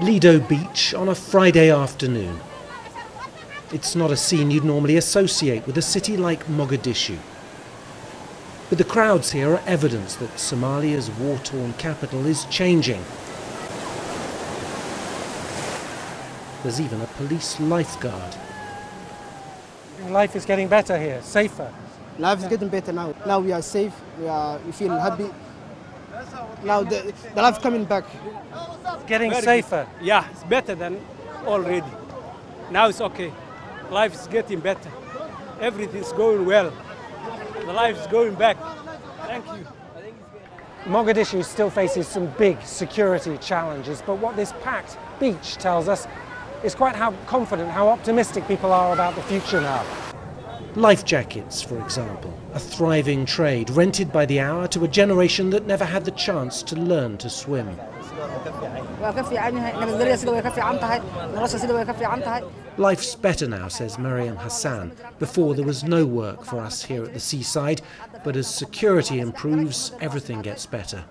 Lido Beach on a Friday afternoon. It's not a scene you'd normally associate with a city like Mogadishu. But the crowds here are evidence that Somalia's war-torn capital is changing. There's even a police lifeguard. Life is getting better here, safer. Life is getting better now. Now we are safe, we feel happy. Now the life coming back. Getting safer. Yeah, it's better than already. Now it's okay. Life is getting better. Everything's going well. The life is going back. Thank you. Mogadishu still faces some big security challenges, but what this packed beach tells us is quite how confident, how optimistic people are about the future now. Life jackets, for example, a thriving trade rented by the hour to a generation that never had the chance to learn to swim. Life's better now, says Mariam Hassan. Before there was no work for us here at the seaside, but as security improves, everything gets better.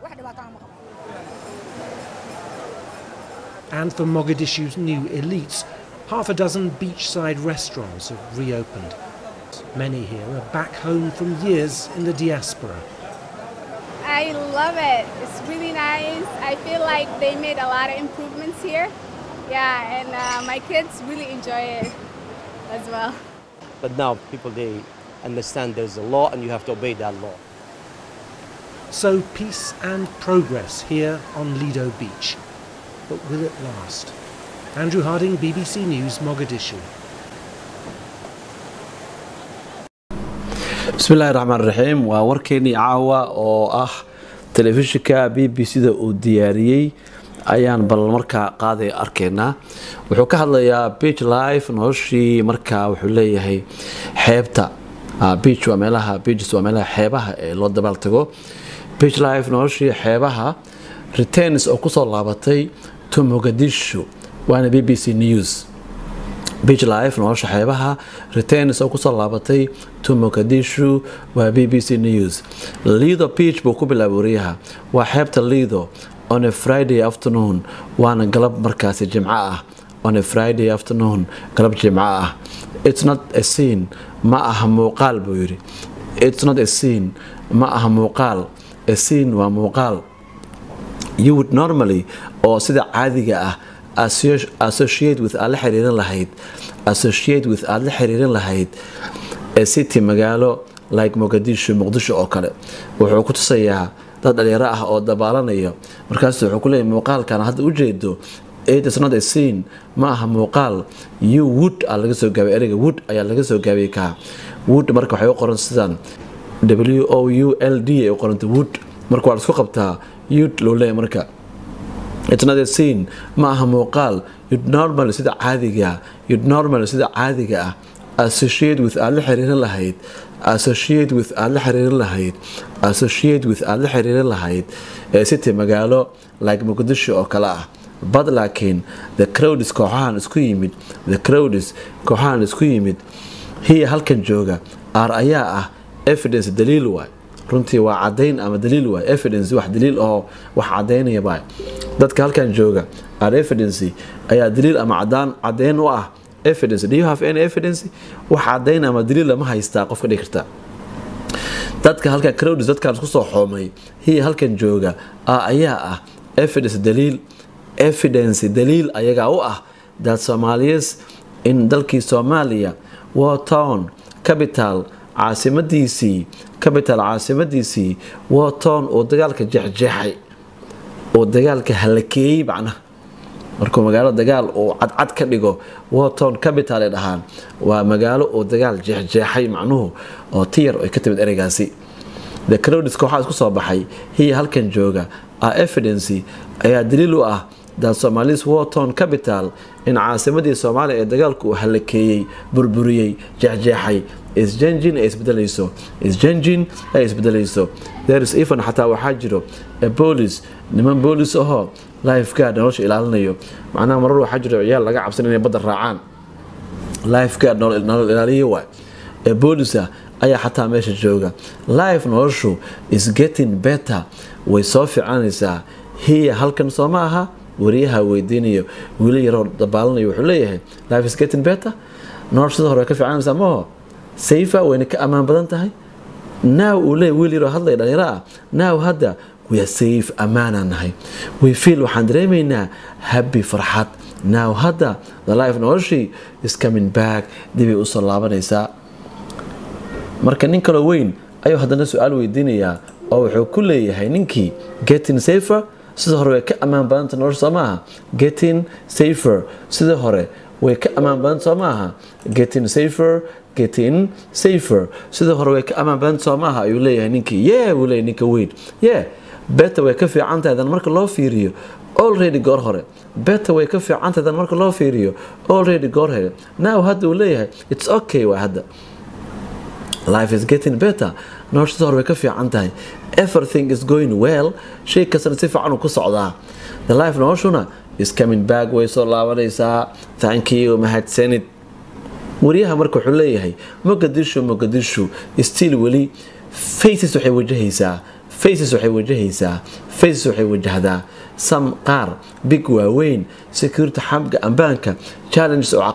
And for Mogadishu's new elites, half a dozen beachside restaurants have reopened. Many here are back home from years in the diaspora. I love it. It's really nice. I feel like they made a lot of improvements here. Yeah, and my kids really enjoy it as well. But now people, they understand there's a law and you have to obey that law. So peace and progress here on Lido Beach. But will it last? Andrew Harding, BBC News, Mogadishu. بسم الله الرحمن الرحيم ووركيني عاوة أو تلفزيونka BBC da uu diyaariyay ayaan bal markaa qaaday arkeena wuxuu ka hadlayaa beach life noloshii markaa wuxuu leeyahay xeebta beach waa meelaha beaches waa meelaha xeebaha ee loo dabaal tago beach life noloshii xeebaha returns oo ku soo laabatay to Mogadishu waana BBC News Beach Life nolosha xeebaha returns oo ku soo laabatay to Mogadishu waa BBC News Lido Beach buu ku bilaabay waa xeebta Lido on a Friday afternoon waana galab markaasi jimco ah on a Friday afternoon galab jimco ah it's not a scene ma aha muuqaal buu yiri it's not a scene ma aha muuqaal a scene waa muuqaal you would normally oo sida caadiga ah associate with alle xiriirin lahayd a city magaalo like Mogadishu oo kale wuxuu ku tusayaa dad dhalinyaro ah oo dabaalanayo markaas wuxuu ku leeyahay muuqaalkan hadda u jeedo it is not a scene ma aha muuqaal you would laga soo gaabay ereyga would ayaa laga soo gaabay ka would marka waxay u qoran sidaan WOULD ay u qoranta would marka waa isku qabtaa you'd loo leeyahay marka it's not a scene ma aha muuqaal you'd normally sida caadiga associate with alle xiriirin lahayd city magaalo like Mogadishu oo kale ah but laakiin the crowds kooxahan isku yimid hiya halkan jooga ayaa ah evidence daliil waay runtii waa cadeyn ama daliil waay evidence wax daliil oo wax cadeynaya baay dadka halkan jooga evidence ayaa daliil ama cadeyn u ah evidence do you have any evidence wax cadeyn ama daliil lama haystaa qofka dhigta dadka halka crowds dadkan isku soo xoomay hiya halkan jooga ayaa ah evidence daliil ayaga u ah that Somalis in dalkii Soomaaliya war town capital caasimadiisii war town oo dagaalka jeexjeexay oo dagaalka halakeeyay macna markuu magaalo dagaal oo cadcad ka dhigo war town capital ay dhahaan waa magaalo oo dagaal jeexjeexay macnuhu oo tiir ay ka timid ereygaasi the crowds kooxaha isku soo baxay hiya halkan jooga evidence ayaa daliil u ah that Somalis war town capital in caasimadii Soomaaliya ee dagaalku uu halakeeyay burburiyay jeexjeexay isjangin ay isbedelayso there is even xataa waxaa jiro niman police ahoo lifeguard nolosha ilaalinayo macnaha marar waxaa jiro ciyaal laga cabsan inay badda raacaan lifeguard nolol ilaaliyo waay police ayaa xataa meesha jooga life noloshu is getting better way soo fiicanaysaa hiya halkan soo ma aha wariyaha weydiinayo wiil yaroo dabaalanayo wuxuu leeyahay life is getting better nolosha hore ka fiicanaysaa ma safe wayna ka amaan badan tahay now uu leeyahay wiil yaroo hadlay dhalinyaro ah now hadda we are safe amaana nahay we feel waxaan dareemaynaa happy farxad now hadda the life noloshii is coming back dibay u soo laabanaysaa marka nin kale weyn ayuu haddana su'aal weydiinayaa oo wuxuu ku leeyahay ninkii getting safer sida hore way ka amaan badanta nolosha soo maaha getting safer sida hore way ka amaan badanta soo maaha getting safer sida hore way ka amaan badanta soo maaha ayuu leeyahay ninkii wuu leeyahay ninka weyn better way ka fiican tahay marka loo fiiriyo already goor hore better way ka fiican tahay marka loo fiiriyo already goor hore now hadda uu leeyahay it's okay waa hadda life is getting better nolosha hore way ka fiican tahay everything is going well shay kastana si fiican ku socdaa the life noloshuna is coming back way soo laabanaysaa thank you mahadsanid wariyaha marka wuxuu leeyahay Mogadishu still weli faces waxay wajahdaa some qaar big waaweyn security xabga ambaanka challenges waa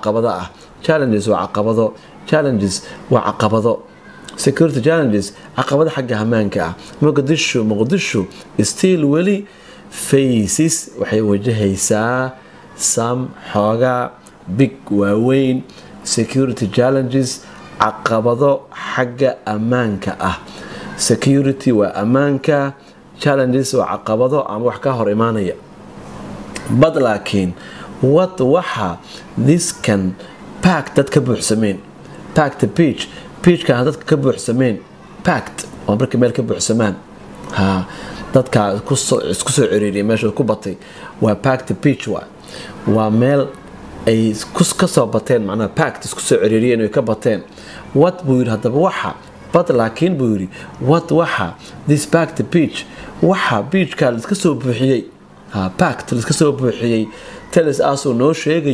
caqabado security challenges caqabada xagga ammaanka ah Mogadishu still weli faces waxay wajahaysaa some xooga big waaweyn security challenges caqabado xagga ammaanka ah security waa ammaanka challenges waa caqabado ama wax ka hor imaanaya but laakiin waxa this can pack dad ka buuxsameen pack the beach ka dadka ka buuxsameen packed oo marka meel ka buuxsamaan dadka isku soo ciriiriyay meesha ku batay waa pack the beach waa meel ay ka soo bateen macnaha packed isku soo ciriiriyeen oo ka bateen what buu yiri hadaba waxa but laakiin buu yiri waxa this pack the beach waxa beachka la iska soo buuxiyay packed la iska soo buuxiyay telis aasoo noo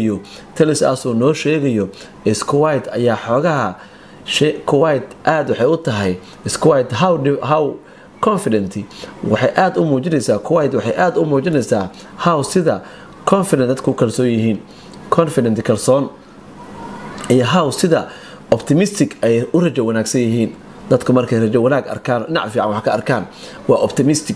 sheegayo is quite ayaa xoogaha quite aad waxay u tahay is quite how confident waxay aad u muujinaysaa how sida confident dadku kalsoon yihiin confident kalsoon iyo how sida optimistic ay u rajo wanaagsan yihiin dadku markay rajo wanaag arkaan dhinac fiican wax ka arkaan waa optimistic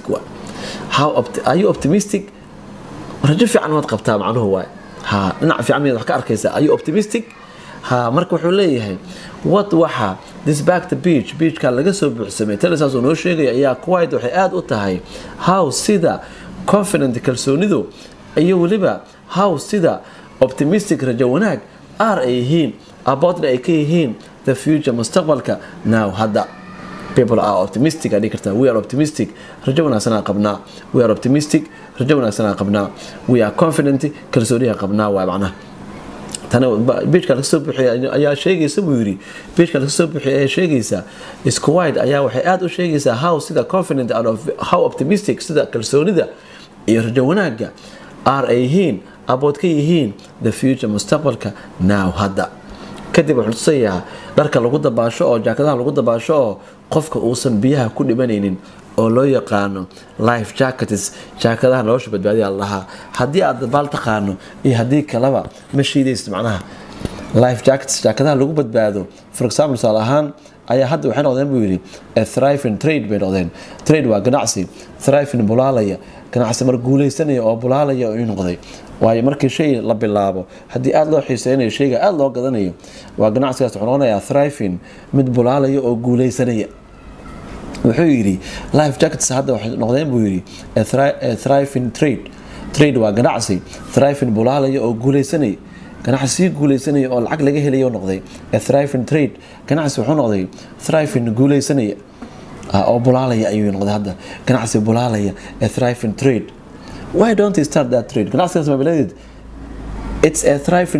are you optimistic rajo fiican waad qabtaa macnuhu waay dhinac fiican wax ka arkaysaa are you optimistic marka wuxuu leeyahay waxa this back the beachka laga soo buuxsamay telesaas oo noo sheegay ayaa quite waxay aad u tahay how sida confident kalsoonidu iyo waliba how sida optimistic rajo wanaag ay yihiin about ay ka yihiin the future mustaqbalka now hadda people are optimistic we are optimistic rajo wanaagsan qabnaa we are optimistic rajo wanaagsan qabnaa we are confident kalsooniga qabnaa waa macnaha tana beachka laga soo buuxiyay ayaa sheegaysa buu yiri beachka laga soo buuxiyay ayaa sheegaysa is quite ayaa waxay aad u sheegaysaa how sida confident out of how optimistic sida kalsoonida iyo rajo wanaaga ay yihiin about ka yihiin the future mustaqbalka now hadda kadib wuxuu tusayaa dharka lagu dabaasho oo jaakadaha lagu dabaasho oo qofka uusan biyaha ku dhimanaynin oo loo yaqaano life jackets jaakadaha nolosha badbaadiya lahaa haddii aad dabaal taqaano iyo haddii kalaba ma shiidaysid macnaha life jackets jaakadaha lagu badbaado for example salahan ayaa hadda waxay noqdeen buu yiri a thriving trade bay noqdeen trade waa ganacsi thriving bulaalaya ganacsi mar guuleysanaya oo bulaalaya oo noqday waayo markii shay la bilaabo hadii aad loo xiiseynayo shayga aad loo gadanayo waa ganacsigaas wuxuu noqonayaa thriving mid bulaalaya oo guuleysanaya wuxuu yiri life jackets hadda waxay noqdeen buu yiri a thriving trade waa ganacsi thriving bulaalaya oo guuleysanaya ganacsi guuleysanaya oo lacag laga helayo noqday a thriving trade ganacsi wuxuu noqday thriving guuleysanaya oo bulaalaya ayuu noqday hadda ganacsi bulaalaya a thriving trade why don't you start that trade ganacsigaas ma bilaadid it's a thriving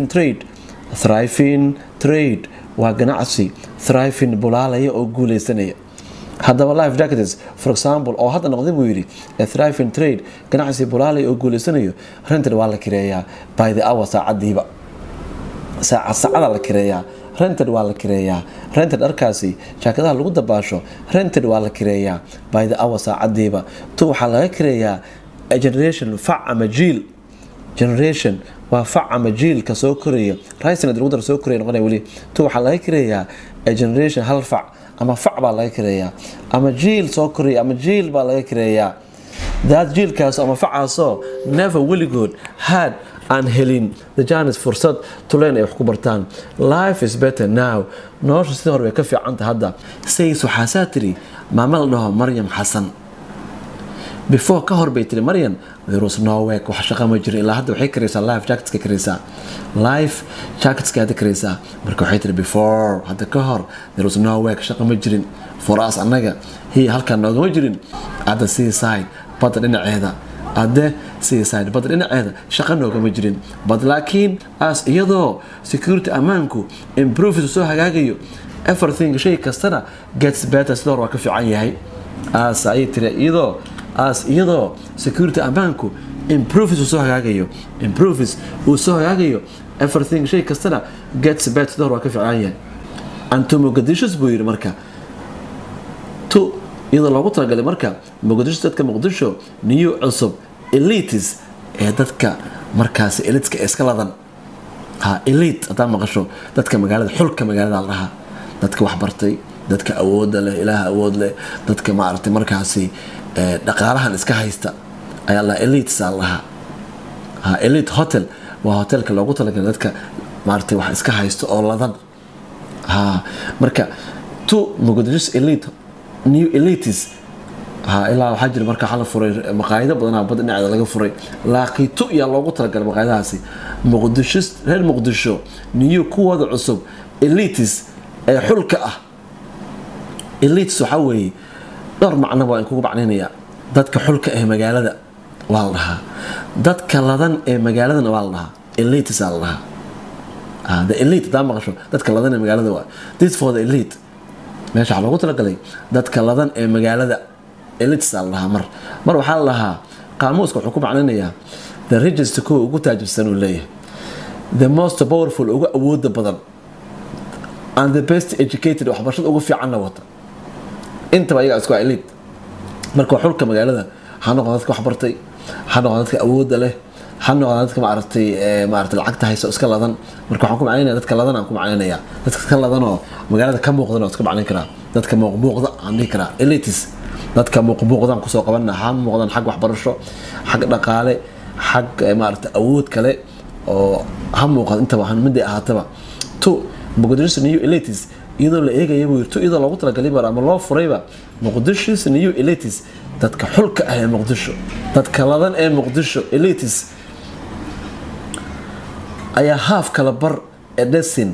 trade waa ganacsi thriving bulaalaya oo guuleysanaya haddaba life jackets for example oo hadda noqday buu yiri a thriving trade ganacsi bulaalaya oo guuleysanayo rented waa la kireeyaa by the hour saacadiiba saacada la kireeyaa rented waa la kireeyaa rented dharkaasi jaakadaha lagu dabaasho rented waa la kireeyaa by the hour saacadiiba tu waxaa laga kireeyaa a generation fac ama jiil generation waa fac ama jiilka soo koraya rising lagu dar soo koraya noqonaya wali to waxa laga kireeyaa a generation hal fac ama fac baa laga kireeyaa ama jiil soo koraya ama jiil baa laga kireeyaa that jiilkaas ama facaasoo never weligood had aan helin the chance fursad to learn ay wax ku bartaan life is better now nolosha sidii hore way ka fiicanta hadda says waxaa saa tiri maama la dhaho Maryam Xasan before ka hor bay tiri Maryam there was no work wax shaqo ma jirin ilaa hadda waxay karaysaa life jackets ka karaysaa life jackets ka karaysaa marka waxay tiri before hadda ka hor there was no work shaqo ma jirin for us anaga halkan noogama jirin at the seaside badda dhinaceeda adde seaside badda dhinaceeda shaqo noogama jirin bad laakiin as iyadoo security amaanku improve soo hagaagayo everything shay kastana gets better sidoo waa ka fiican yahay as ay tiri iyadoo security amaanku improve soo hagaagayo everything shay kastana gets better sidoo waa ka fiican yahay anto Mogadishu buu yiri marka to iyadoo loogu talagalay marka Mogadishu dadka Mogadishu new cusub elites ee dadka markaas eliteska iska ladan elite adaa maqasho dadka magaalada xulka magaalada laha dadka wax bartay dadka awood leh ilaaha awood leh dadka ma aragtay markaasi dhaqaalahan iska haysta ayaa la elite salaha elite hotel waa hotelka loogu talagalay dadka ma aragtay wax iska haysto oo ladan marka to Mogadishu elite new elites ilaa waxa jira marka xal furay maqaayado badan bad dhinaca laga furay laaqiito iyo loogu talagalay maqaayadaasi reer Muqdisho new kuwada cusub elites ee xulka ah elites waxa weeye dhar macna waa in kugu bacneenaya dadka xulka ee magaalada waa la dhahaa dadka ladan ee magaalada waa la dhahaa elites waa la dhahaa the elite daa maqasho dadka ladan ee magaalada waa this for the elite meesha waxa loogu talagalay dadka ladan ee magaalada elites la dhahaa mar waxa la dhahaa qaamuuska wuxuu ku macneenayaa the richest ko ugu taajirsan uu leeyahay the most powerful ugu awoodda badan and the best educated waxbarashada ugu fiican wata inta ayaga isku elite marka xulka magaalada ha noqdo dadka wax bartay ha noqdo dadka awoodda leh ha noqdo dadka ma aragtay lacagta hayso iska ladan marka waxaan ku macneenayaa dadka ladan aan ku macneenayaa dadka ka ladan oo magaalada ka muuqdan oo iska macneen kara dadka muuqda aan dhihi karaa elites dadka muuqdan ku soo qabanna ha muuqdan xag waxbarasho xag dhaqaale xag ma aragtay awood kale oo ha muuqdan inta waxaan mid ahaataba to Mogadishu new elites iyadoo la eegayo iyadoo loogu talagalay ama loo furayba Mogadishu new elites dadka xulka ah ee Muqdisho dadka ladan ee Muqdisho elites ayaa half kala bar darsin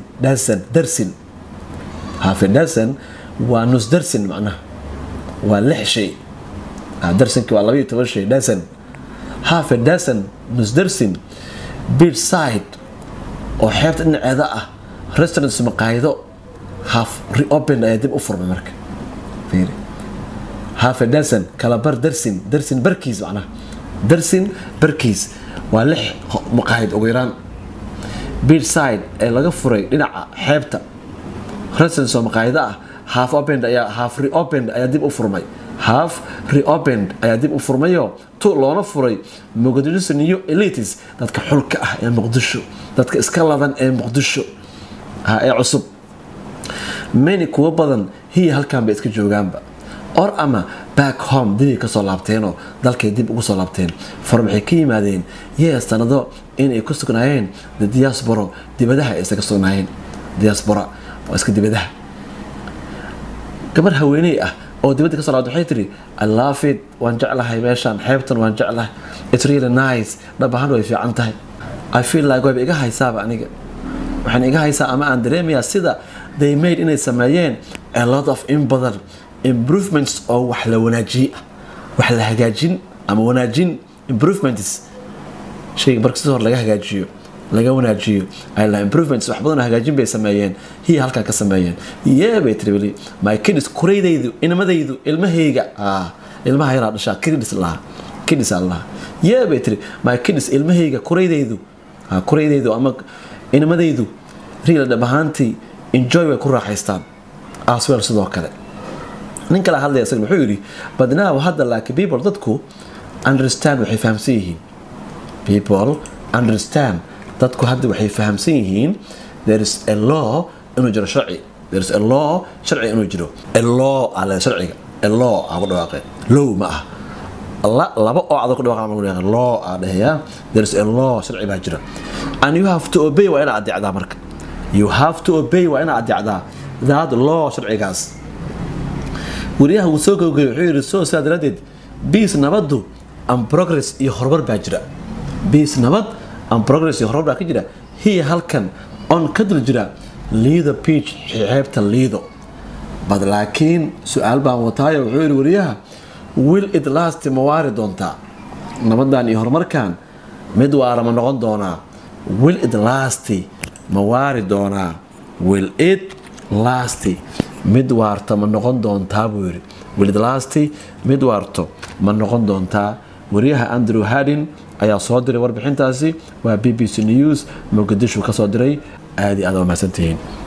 half darsin waa nus darsin macnaha waa 6 shay darsinki waa 12 shay darsin half darsin nus darsin beachside oo xeebta dhinaceeda ah restaurants maqaayado half reopen ay dib u furmay marka fiiri half darsin kala bar darsin barkiis macnaha darsin barkiis waa 6 maqaayad ugu yaraan beachside ee laga furay dhinaca xeebta restaurants maqaayada ah half reopened ayaa dib u furmay half reopened ayaa dib u furmayo to loona furay Mogadishu new elites dadka xulka ah ee Muqdisho dadka iska ladan ee Muqdisho ee cusub many kuwa badan halkan bay iska joogaanba or ama back home dib ka soo laabteen oo dalkay dib ugu soo laabteen farmaxay ka yimaadeen sanado in ay ku sugnaayeen the diaspora dibadaha ay iska sugnaayeen diaspora waa iska dibadaha gabar haweeney ah oo dibadda ka soo laabtay waxay tiri I love it waan jeclahay meeshan xeebtan waan jeclahay it's really nice dhabahan way fiican tahay I feel like way iga haysaaba aniga waxaan iga haysaa ama aan dareemayaa sida they made inay sameeyeen a lot of improvements oo wax la wanaajiyo wax la hagaajin ama wanaajin improvements shay markii hore laga hagaajiyo laga wanaajiyo ay la improvements wax badan hagaajin bay sameeyeen halka ka sameeyeen bay tribally my kids kureydaydu inamadaydu ilmahayga ilmaha yar dhashaa kids Allah bay tri my kids ilmahayga kureydaydu ama inamadaydu real dhabahantii enjoy way ku raaxaystaan as well sidoo kale ninka la hadlaya isaga wuxuu yiri badnaa hadda like people dadku understand waxay fahamsan yihiin people understand dadku hadda waxay fahamsan yihiin there is a law inuu jiro sharci there is a law sharci inuu jiro a law ala sharciga a law agu dhawaaqay law ma ah Allah laba oo aad ku dhawaaqay law adaya there is a law sharci baa jira and you have to obey wa ina adeecdaa marka you have to obey wa ina adeecdaa that law sharcigaas wariyaha uu soo gowgay wuxuu yiri soo saadaradeed peace nabadu and progress iyo horumar baa jira peace nabad and progress iyo horumar baa ka jira hiya halkan on ka dul jira liido beach xeebta liido bad laakiin su'aal baan wataayo wuxuu yiri wariyaha will it last ma waari doontaa nabadan iyo horumarkan mid waara ma noqon doonaa will it last ma waari doonaa will it last mid waarta ma noqon doontaa buu yiri will it last mid waarto ma noqon doontaa wariyaha Andrew Hadin ayaa soo diray warbixintaasi waa BBC News Mogadishu ka soo diray aad iyo aad u mahadsantihiin